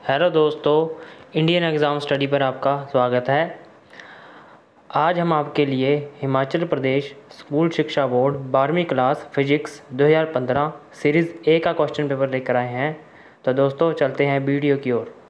Hello दोस्तों, Indian exam study पर आपका स्वागत है। आज हम आपके लिए हिमाचल प्रदेश स्कूल शिक्षा बोर्ड 12वीं क्लास फिजिक्स 2015 सीरीज़ ए का क्वेश्चन पेपर लेकर आए हैं। तो दोस्तों चलते हैं वीडियो की ओर।